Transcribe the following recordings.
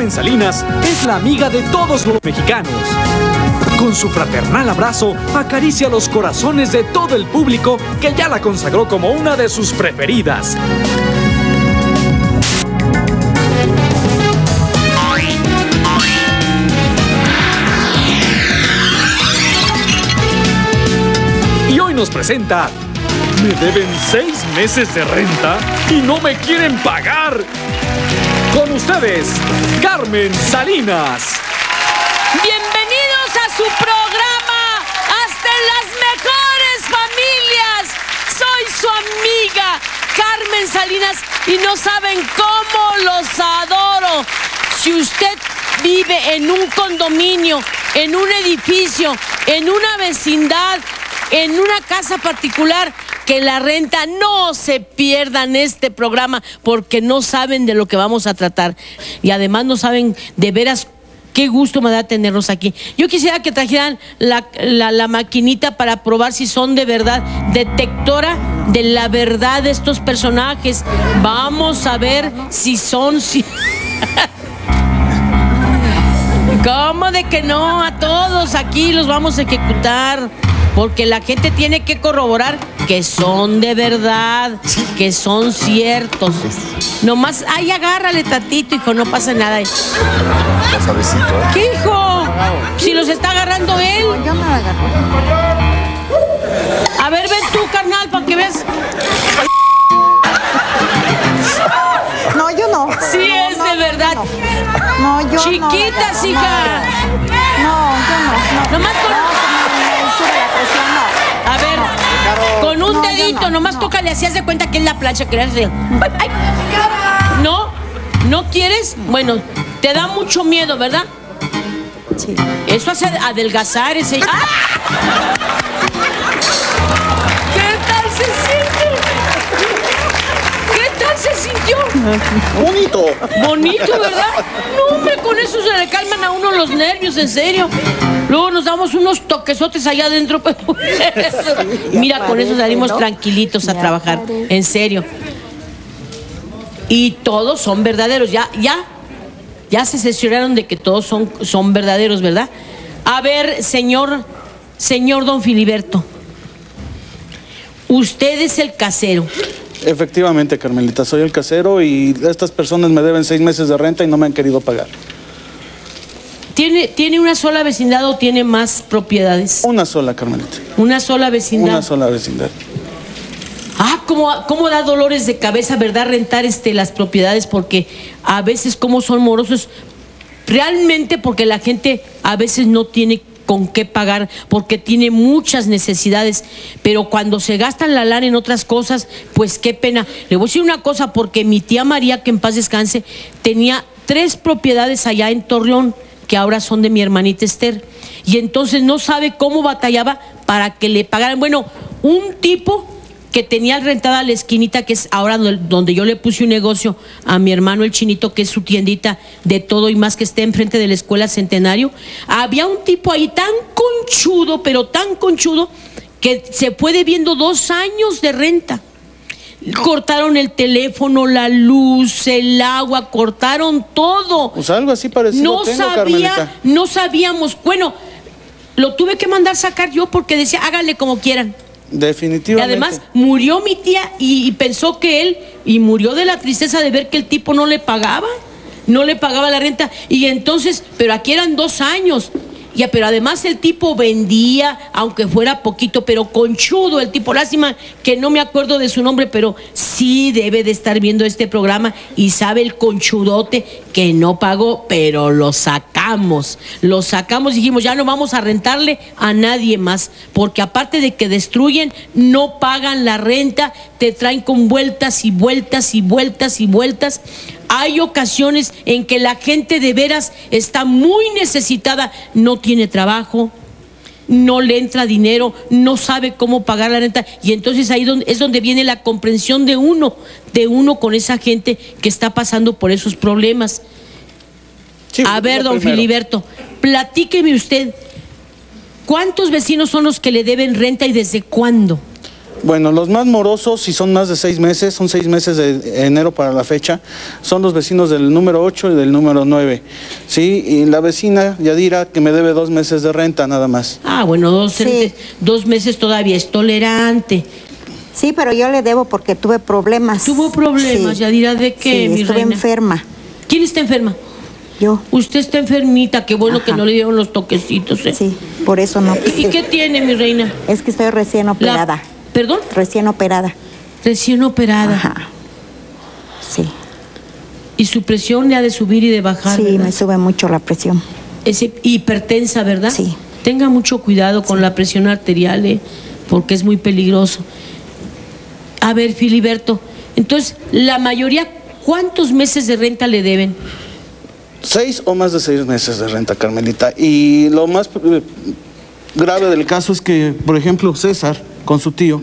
Carmen Salinas es la amiga de todos los mexicanos. Con su fraternal abrazo, acaricia los corazones de todo el público que ya la consagró como una de sus preferidas. Y hoy nos presenta... Me deben 6 meses de renta y no me quieren pagar. Con ustedes, Carmen Salinas. Bienvenidos a su programa, Hasta las Mejores Familias. Soy su amiga, Carmen Salinas, y no saben cómo los adoro. Si usted vive en un condominio, en un edificio, en una vecindad, en una casa particular, que la renta, no se pierdan este programa porque no saben de lo que vamos a tratar. Y además no saben de veras qué gusto me da tenerlos aquí. Yo quisiera que trajeran la maquinita para probar si son de verdad detectora de la verdad de estos personajes. Vamos a ver si son... ¿Cómo de que no? A todos aquí los vamos a ejecutar. Porque la gente tiene que corroborar que son de verdad, que son ciertos. Nomás, ay, agárrale tantito, hijo, no pasa nada. ¿Qué, hijo? Si los está agarrando él. Yo no lo agarro. A ver, ven tú, carnal, para que veas. No, yo no. Sí, es de verdad. No, yo no. Chiquitas, hija. No, yo no. Nomás con... A ver, con un dedito, nomás tócale así, haz de cuenta que es la plancha que le hace. Ay. ¿No? ¿No quieres? Bueno, te da mucho miedo, ¿verdad? Sí. Eso hace adelgazar ese... ¡Ah! ¿Qué tal se siente? ¿Qué tal se sintió? Bonito. Bonito, ¿verdad? No, hombre, con eso se le calman a uno los nervios, en serio. Luego nos damos unos toquesotes allá adentro. Mira, con eso salimos tranquilitos a trabajar. En serio. Y todos son verdaderos. Ya se cercioraron de que todos son verdaderos, ¿verdad? A ver, señor don Filiberto. Usted es el casero. Efectivamente, Carmelita, soy el casero y estas personas me deben 6 meses de renta y no me han querido pagar. ¿Tiene una sola vecindad o tiene más propiedades? Una sola, Carmelita. ¿Una sola vecindad? Una sola vecindad. Ah, cómo da dolores de cabeza, ¿verdad? Rentar las propiedades, porque a veces como son morosos, realmente porque la gente a veces no tiene con qué pagar, porque tiene muchas necesidades, pero cuando se gastan la lana en otras cosas, pues qué pena. Le voy a decir una cosa, porque mi tía María, que en paz descanse, tenía 3 propiedades allá en Torreón, que ahora son de mi hermanita Esther, y entonces no sabe cómo batallaba para que le pagaran. Bueno, un tipo que tenía rentada la esquinita, que es ahora donde yo le puse un negocio a mi hermano el Chinito, que es su tiendita de todo y más, que está enfrente de la Escuela Centenario. Había un tipo ahí tan conchudo, pero tan conchudo, que se fue debiendo 2 años de renta. Cortaron el teléfono, la luz, el agua, cortaron todo. Pues algo así parecido Carmelita. No sabíamos. Bueno, lo tuve que mandar sacar yo porque decía, háganle como quieran. Definitivamente. Y además murió mi tía y pensó que él, y murió de la tristeza de ver que el tipo no le pagaba la renta. Y entonces, pero aquí eran 2 años. Pero además el tipo vendía, aunque fuera poquito, pero conchudo el tipo. Lástima que no me acuerdo de su nombre, pero sí debe de estar viendo este programa y sabe el conchudote que no pagó, pero lo sacamos. Dijimos, ya no vamos a rentarle a nadie más, porque aparte de que destruyen, no pagan la renta, te traen con vueltas y vueltas y vueltas y vueltas. Hay ocasiones en que la gente de veras está muy necesitada, no tiene trabajo, no le entra dinero, no sabe cómo pagar la renta, y entonces ahí es donde viene la comprensión de uno con esa gente que está pasando por esos problemas. Sí, a ver, don Filiberto, platíqueme usted, ¿cuántos vecinos son los que le deben renta y desde cuándo? Bueno, los más morosos, si son más de 6 meses, son 6 meses de enero para la fecha, son los vecinos del número 8 y del número 9, ¿sí? Y la vecina Yadira, que me debe 2 meses de renta nada más. Ah, bueno, Sí. 2 meses todavía es tolerante. Sí, pero yo le debo porque tuve problemas. ¿Tuvo problemas, Sí. Yadira? ¿De qué, Sí, mi estuve reina? enferma. ¿Quién está enferma? Yo. Usted está enfermita, qué bueno Ajá. que no le dieron los toquecitos. Sí, por eso no. ¿Y qué tiene, mi reina? Es que estoy recién operada. ¿Perdón? Recién operada. Recién operada. Ajá. Sí. Y su presión le ha de subir y de bajar, Sí, ¿verdad? me sube mucho la presión. Es hipertensa, ¿verdad? Sí. Tenga mucho cuidado con la presión arterial, porque es muy peligroso. A ver, Filiberto, entonces, la mayoría, ¿cuántos meses de renta le deben? 6 o más de 6 meses de renta, Carmelita. Y lo más grave del caso es que, por ejemplo, César, con su tío,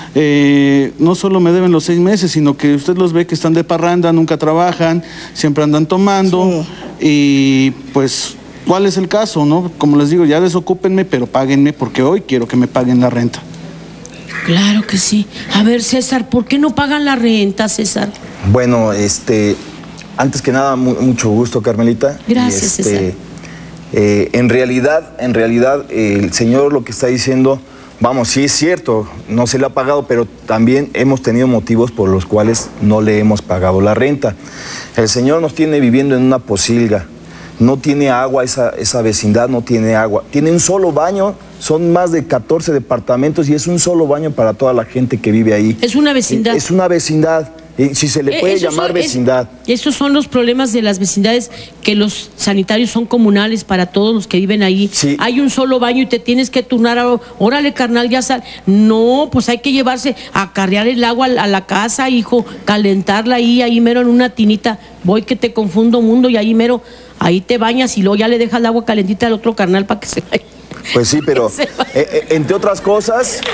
no solo me deben los 6 meses, sino que usted los ve que están de parranda, nunca trabajan, siempre andan tomando. Y pues, ¿cuál es el caso, no? Como les digo, ya desocúpenme, pero páguenme, porque hoy quiero que me paguen la renta. Claro que sí. A ver, César, ¿por qué no pagan la renta, César? Bueno, antes que nada, mucho gusto, Carmelita. Gracias, César. En realidad, el señor lo que está diciendo, vamos, sí es cierto, no se le ha pagado, pero también hemos tenido motivos por los cuales no le hemos pagado la renta. El señor nos tiene viviendo en una posilga, no tiene agua, esa vecindad no tiene agua. Tiene un solo baño, son más de 14 departamentos y es un solo baño para toda la gente que vive ahí. Es una vecindad. Es una vecindad. Si se le puede llamar vecindad. Esos son los problemas de las vecindades, que los sanitarios son comunales para todos los que viven ahí. Sí. Hay un solo baño y te tienes que turnar. Órale, carnal, ya sal. No, pues hay que llevarse a carrear el agua a la casa, hijo, calentarla ahí mero en una tinita. Voy que te confundo mundo y ahí mero, ahí te bañas y luego ya le dejas el agua calentita al otro carnal para que se vaya. Pues sí, pero Se vaya. entre otras cosas, Sí,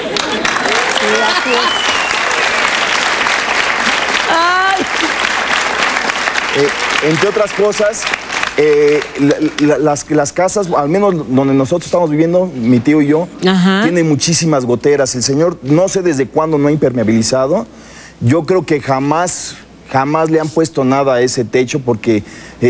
así es. Ay. entre otras cosas, las casas, al menos donde nosotros estamos viviendo, mi tío y yo, Ajá. tiene muchísimas goteras. El señor, no sé desde cuándo no ha impermeabilizado. Yo creo que jamás le han puesto nada a ese techo porque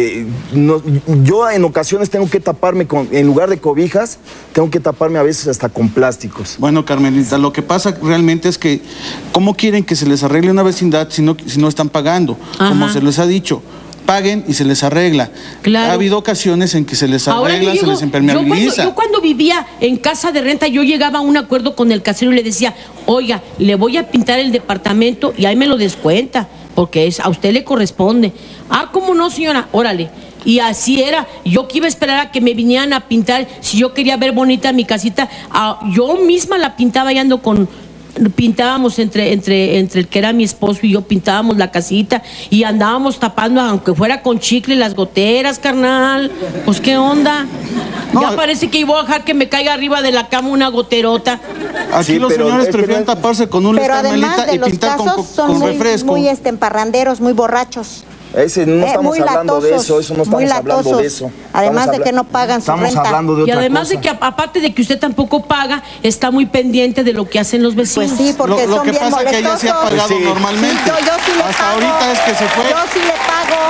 yo en ocasiones tengo que taparme en lugar de cobijas, tengo que taparme a veces hasta con plásticos. Bueno, Carmelita, lo que pasa realmente es que, ¿cómo quieren que se les arregle una vecindad si no están pagando? Ajá. Como se les ha dicho, paguen y se les arregla. Claro. Ha habido ocasiones en que se les Ahora arregla, se les impermeabiliza. yo cuando vivía en casa de renta, yo llegaba a un acuerdo con el casero y le decía, oiga, le voy a pintar el departamento y ahí me lo descuenta, porque a usted le corresponde. Ah, ¿cómo no, señora? Órale. Y así era. Yo que iba a esperar a que me vinieran a pintar, si yo quería ver bonita mi casita, yo misma la pintaba y pintábamos entre el que era mi esposo y yo, pintábamos la casita y andábamos tapando, aunque fuera con chicle, las goteras, carnal. Pues qué onda. No, Ya parece que iba a dejar que me caiga arriba de la cama una goterota. Aquí Sí, los pero señores es que prefieren no- taparse con un Pero además Carmelita de y los pintar casos son con muy, refresco. muy emparranderos, muy borrachos. No estamos muy hablando de latosos, eso no muy estamos hablando latosos. de eso. Además Estamos de que no pagan su Estamos renta. hablando de Y otra además cosa. de que, aparte de que usted tampoco paga, está muy pendiente de lo que hacen los vecinos. Pues sí, porque Lo son que bien pasa es que ella sí ha molestosos. pagado Pues sí. normalmente. Sí, yo sí le Hasta pago. ahorita es que se fue. Yo sí le pago.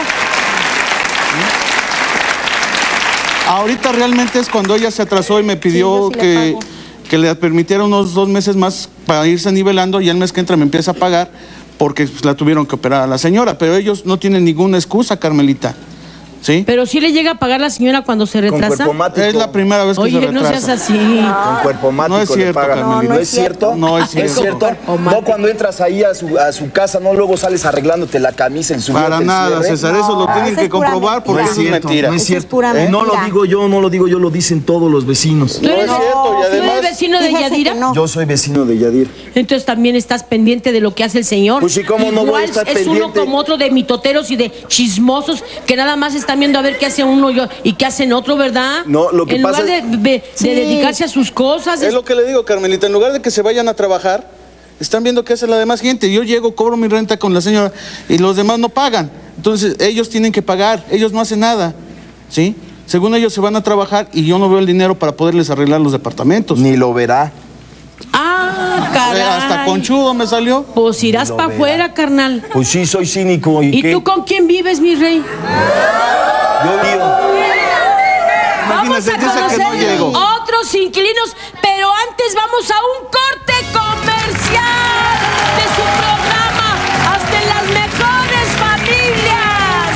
Ahorita realmente es cuando ella se atrasó y me pidió Sí, yo sí le pago. que le permitiera unos 2 meses más para irse nivelando y el mes que entra me empieza a pagar porque pues, la tuvieron que operar a la señora. Pero ellos no tienen ninguna excusa, Carmelita. ¿Sí? Pero sí le llega a pagar la señora cuando se Con retrasa. cuerpo mático. Es la primera vez que Oye, se no retrasa. seas así. Con cuerpo mático No es cierto, le pagan. Carmelita. ¿No es cierto? No es cierto. ¿Es cierto? Cuerpo mático. No cuando entras ahí a su casa, no luego sales arreglándote la camisa, el subiente, Para el nada, cierre. César, eso lo No, tienen esa que es pura comprobar porque mentira. eso es mentira. No es Eso es cierto. pura No lo mentira. digo yo, no lo digo yo, lo dicen todos los vecinos. ¿Tú eres, No es cierto, y ¿tú además- eres vecino de Fíjese Yadira? que no. Yo soy vecino de Yadir. Entonces también estás pendiente de lo que hace el señor. Pues sí, ¿cómo no voy a Igual estar es pendiente? uno como otro de mitoteros y de chismosos que nada más están viendo a ver qué hace uno y qué hacen otro, ¿verdad? No, lo que en pasa lugar de Sí. dedicarse a sus cosas. Es lo que le digo, Carmelita, en lugar de que se vayan a trabajar, están viendo qué hace la demás gente. Yo llego, cobro mi renta con la señora y los demás no pagan. Entonces, ellos tienen que pagar, ellos no hacen nada, ¿sí? Según ellos se van a trabajar y yo no veo el dinero para poderles arreglar los departamentos. Ni lo verá. Ah, caray. Hasta conchudo me salió. Pues irás para afuera, carnal. Pues sí, soy cínico. ¿Y qué? tú con quién vives, mi rey? Yo digo. Vamos Imagínese, a dice que conocer no llego. otros inquilinos, pero antes vamos a un corte comercial de su programa Hasta en las Mejores Familias.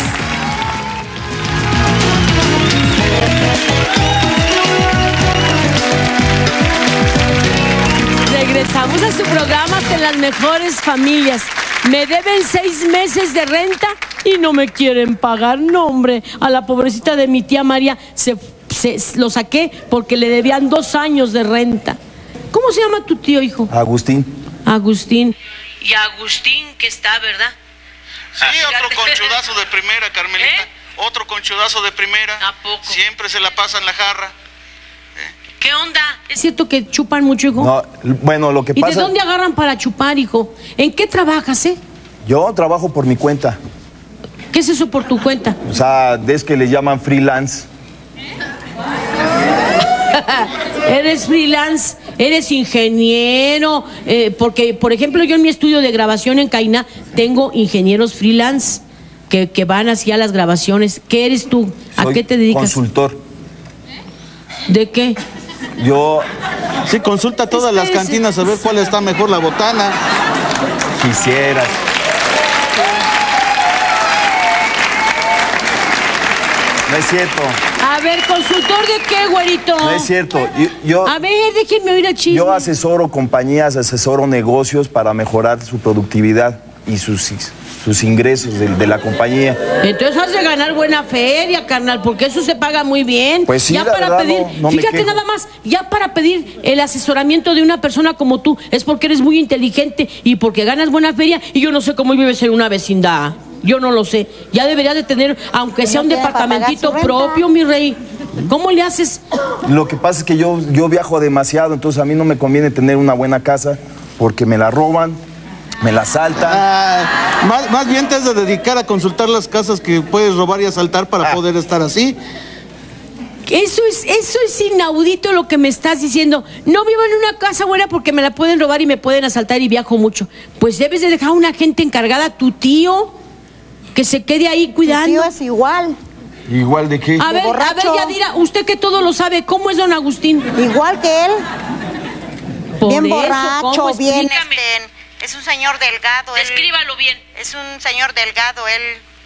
Regresamos a su programa Hasta en las Mejores Familias. Me deben 6 meses de renta y no me quieren pagar. No, hombre, a la pobrecita de mi tía María lo saqué porque le debían 2 años de renta. ¿Cómo se llama tu tío, hijo? Agustín. Agustín. Y Agustín que está, ¿verdad? Sí, otro conchudazo de primera, Carmelita. Otro conchudazo de primera. ¿A poco? Siempre se la pasa en la jarra. ¿Qué onda? ¿Es cierto que chupan mucho, hijo? No, bueno, lo que ¿Y pasa... de dónde agarran para chupar, hijo? ¿En qué trabajas, Yo trabajo por mi cuenta. ¿Qué es eso por tu cuenta? O sea, es que le llaman freelance. Eres freelance, eres ingeniero, porque, por ejemplo, yo en mi estudio de grabación en Caina tengo ingenieros freelance que van hacia las grabaciones. ¿Qué eres tú? ¿A Soy qué te dedicas? consultor. ¿De qué? Yo Sí, consulta todas las Espérese. cantinas a ver cuál está mejor la botana. quisiera... No es cierto, A ver, ¿consultor de qué, güerito? no es cierto. Yo, A ver, déjenme oír el chisme. yo asesoro compañías, asesoro negocios para mejorar su productividad y sus ingresos de la compañía. Entonces has de ganar buena feria, carnal, porque eso se paga muy bien. Pues sí, ya la para verdad, pedir, no me fíjate quejo. nada más, ya para pedir el asesoramiento de una persona como tú, es porque eres muy inteligente y porque ganas buena feria, y yo no sé cómo vives en una vecindad. Yo no lo sé. Ya deberías de tener, aunque sea un tiene para pagar departamentito su renta. propio, mi rey. ¿Cómo le haces? Lo que pasa es que yo viajo demasiado, entonces a mí no me conviene tener una buena casa porque me la roban, me la asaltan. Más bien te has de dedicar a consultar las casas que puedes robar y asaltar para poder estar así. Eso es inaudito lo que me estás diciendo. No vivo en una casa buena porque me la pueden robar y me pueden asaltar y viajo mucho. Pues debes de dejar a una gente encargada, tu tío, que se quede ahí Mi cuidando. tío es igual. ¿Igual de qué? A ver, borracho. Yadira, usted que todo lo sabe, ¿cómo es don Agustín? Igual que él. Por Bien eso, borracho, ¿cómo? bien. Explícame. Es un señor delgado. Descríbalo bien. Es un señor delgado, él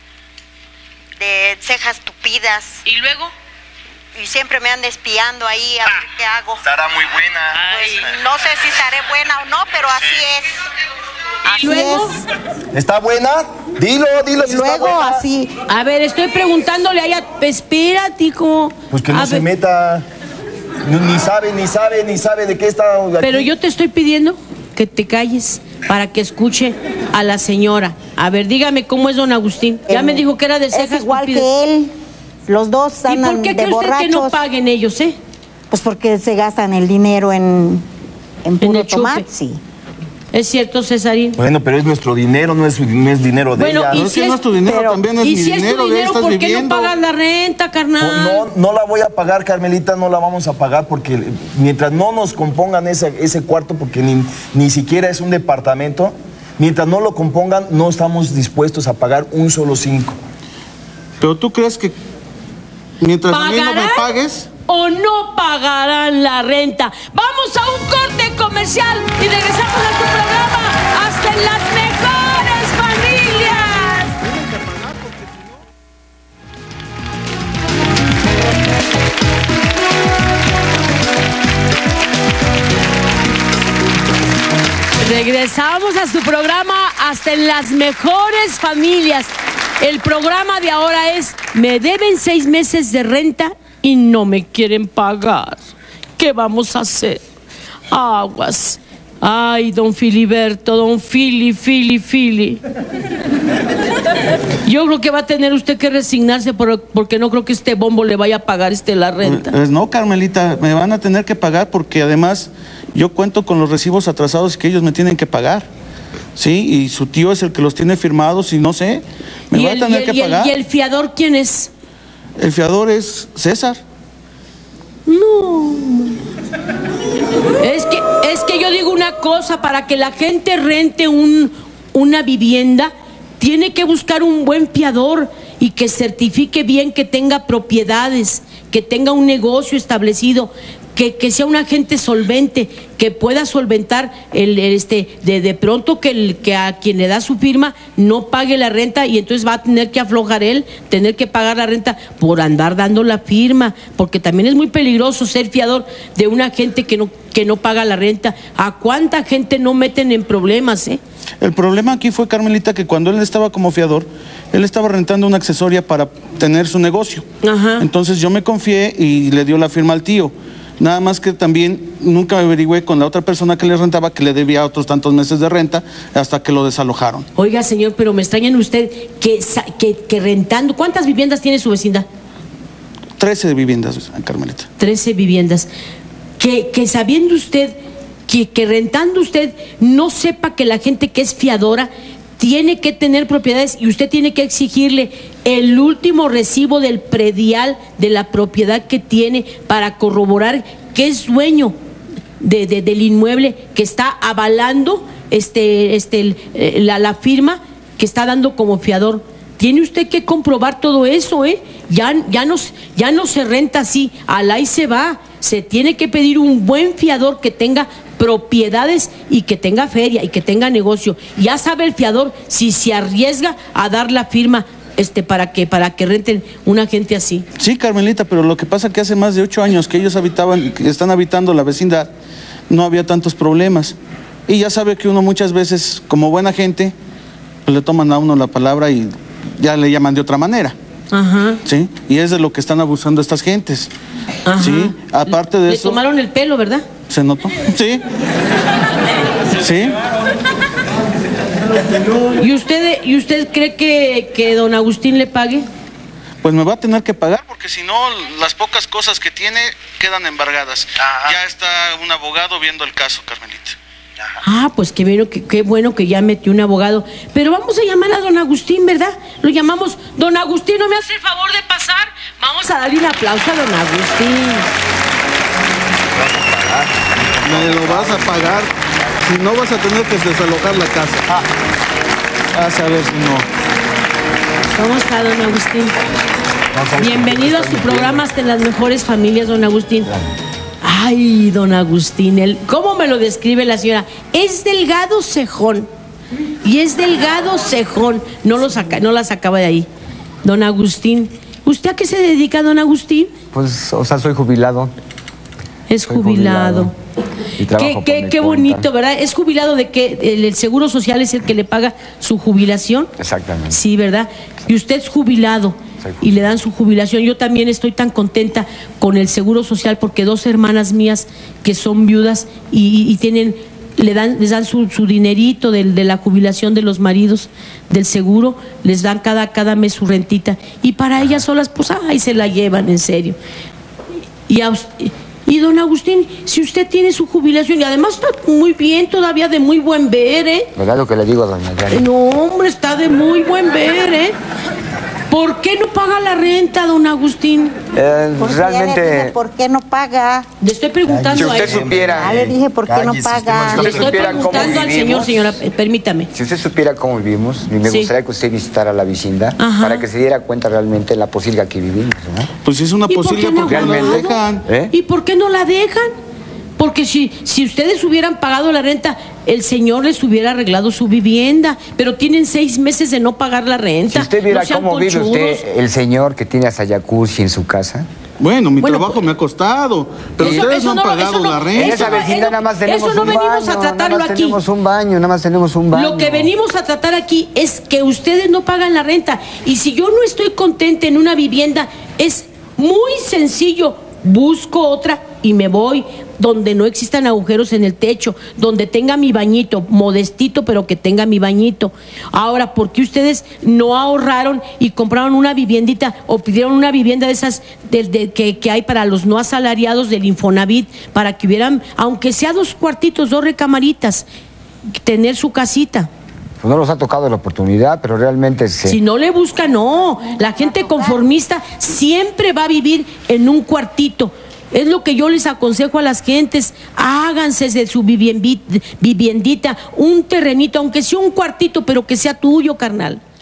de cejas tupidas. ¿Y luego? Y siempre me anda espiando ahí a ver qué hago. Estará muy buena. Pues no sé si estaré buena o no, pero así es. ¿Y luego? ¿Está buena? Dilo Y si está luego buena. así. A ver, estoy preguntándole a ella. Espérate, hijo. Pues que no A se ver, meta. Ni sabe de qué está aquí. pero yo te estoy pidiendo que te calles para que escuche a la señora. A ver, dígame cómo es don Agustín. Ya me dijo que era de cejas Es igual tupidas. que él. Los dos ¿Y andan por qué de cree usted que no borrachos. paguen ellos, Pues porque se gastan el dinero en puro el chupe. tomate, sí. ¿Es cierto, Cesarín? Bueno, pero es nuestro dinero, no es dinero de Bueno, ella. y No es si que no es- es tu dinero, pero- también es Y mi si es dinero, tu de ahí dinero, estás ¿por qué no viviendo. pagas la renta, carnal? No la voy a pagar, Carmelita, no la vamos a pagar porque mientras no nos compongan ese cuarto, porque ni siquiera es un departamento, mientras no lo compongan, no estamos dispuestos a pagar un solo 5. Pero tú crees que mientras a mí no me ¿Pagarán pagues, o no pagarán la renta? Vamos a un corte comercial y regresamos a tu programa Hasta en las Mejores Familias. Regresamos a su programa Hasta en las Mejores Familias. El programa de ahora es Me deben 6 meses de renta y no me quieren pagar. ¿Qué vamos a hacer? Aguas. Ay, don Filiberto, don Fili. Yo creo que va a tener usted que resignarse porque no creo que este bombo le vaya a pagar la renta. pues no, Carmelita, me van a tener que pagar porque además yo cuento con los recibos atrasados que ellos me tienen que pagar. Sí, y su tío es el que los tiene firmados y no sé, me va a tener que pagar. ¿Y el fiador quién es? El fiador es César. No. Es Es que yo digo una cosa, para que la gente rente una vivienda, tiene que buscar un buen fiador y que certifique bien que tenga propiedades, que tenga un negocio establecido, que sea un agente solvente, que pueda solventar de pronto que a quien le da su firma no pague la renta, y entonces va a tener que aflojar él, tener que pagar la renta por andar dando la firma, porque también es muy peligroso ser fiador de una gente que no paga la renta. ¿A cuánta gente no meten en problemas, eh? El problema aquí fue, Carmelita, que cuando él estaba como fiador, él estaba rentando una accesoria para tener su negocio. Ajá. Entonces yo me confié y le dio la firma al tío. Nada más que también nunca averigüé con la otra persona que le rentaba que le debía otros tantos meses de renta hasta que lo desalojaron. Oiga, señor, pero me extraña en usted que rentando. ¿Cuántas viviendas tiene su vecindad? 13 viviendas, Carmelita. 13 viviendas. Que sabiendo usted que rentando usted no sepa que la gente que es fiadora tiene que tener propiedades, y usted tiene que exigirle el último recibo del predial de la propiedad que tiene para corroborar que es dueño del inmueble, que está avalando la firma que está dando como fiador. Tiene usted que comprobar todo eso, ¿eh? Ya no se renta así, al ahí se va. Se tiene que pedir un buen fiador que tenga propiedades y que tenga feria y que tenga negocio. Ya sabe el fiador si se arriesga a dar la firma para que renten una gente así. Sí, Carmelita, pero lo que pasa es que hace más de 8 años que ellos están habitando la vecindad, no había tantos problemas. Y ya sabe que uno muchas veces, como buena gente, pues le toman a uno la palabra y ya le llaman de otra manera. Ajá. Sí, y es de lo que están abusando estas gentes. Ajá. Sí, aparte de eso. Le tomaron el pelo, ¿verdad? ¿Se notó? Sí. Sí. ¿Y usted cree que don Agustín le pague? Pues me va a tener que pagar, porque si no, las pocas cosas que tiene quedan embargadas. Ajá. Ya está un abogado viendo el caso, Carmelita. Ajá. Ah, pues qué bueno que ya metió un abogado. Pero vamos a llamar a don Agustín, ¿verdad? Lo llamamos. Don Agustín, ¿no me hace el favor de pasar? Vamos a darle un aplauso a don Agustín. Me lo vas a pagar. Si no, vas a tener que desalojar la casa. Vas a ver si no. ¿Cómo está, don Agustín? Bienvenido a su programa Hasta en las Mejores Familias, don Agustín. Ay, don Agustín, ¿cómo me lo describe la señora? Es delgado cejón. Y es delgado cejón. No la sacaba de ahí. Don Agustín, ¿usted a qué se dedica, don Agustín? Pues, soy jubilado. Es jubilado. Y trabajo qué bonito, ¿verdad? ¿Es jubilado de qué? ¿El Seguro Social es el que le paga su jubilación? Exactamente. Sí, ¿verdad? Y usted es jubilado y le dan su jubilación. Yo también estoy tan contenta con el Seguro Social, porque 2 hermanas mías que son viudas y les dan su dinerito de la jubilación de los maridos del seguro, les dan cada mes su rentita, y para ellas solas, pues, ahí se la llevan, en serio. Y don Agustín, si usted tiene su jubilación y además está muy bien, todavía de muy buen ver, ¿eh? ¿Verdad lo que le digo a doña Yari? No, hombre, está de muy buen ver, ¿eh? ¿Por qué no paga la renta, don Agustín? Porque realmente... ya le dije, ¿por qué no paga? Le estoy preguntando si a usted él. supiera... Ya le dije, ¿por qué no paga? Le estoy preguntando al señor, señora, permítame. Si usted supiera cómo vivimos, me gustaría que usted visitara la vecindad. Ajá. Para que se diera cuenta realmente de la posilga que vivimos, ¿no? Pues es una posilga porque no la dejan. ¿Y por qué no la dejan? Porque si ustedes hubieran pagado la renta, el señor les hubiera arreglado su vivienda, pero tienen 6 meses de no pagar la renta. Si usted viera no sean cómo vive conchudos. usted, el señor que tiene hasta jacuzzi en su casa. Bueno, mi trabajo me ha costado, pero ustedes no han pagado la renta. En esa vecindad nada más tenemos un baño. Eso no venimos a tratarlo aquí. Nada más tenemos un baño. Lo que venimos a tratar aquí es que ustedes no pagan la renta. Y si yo no estoy contenta en una vivienda, es muy sencillo. Busco otra y me voy donde no existan agujeros en el techo, donde tenga mi bañito, modestito, pero que tenga mi bañito. Ahora, ¿por qué ustedes no ahorraron y compraron una viviendita o pidieron una vivienda de esas que hay para los no asalariados del Infonavit, para que hubieran, aunque sea 2 cuartitos, 2 recamaritas, tener su casita? Pues no nos ha tocado la oportunidad, pero realmente... Si no le busca, no. La gente conformista siempre va a vivir en un cuartito. Es lo que yo les aconsejo a las gentes. Háganse de su viviendita, un terrenito, aunque sea un cuartito, pero que sea tuyo, carnal.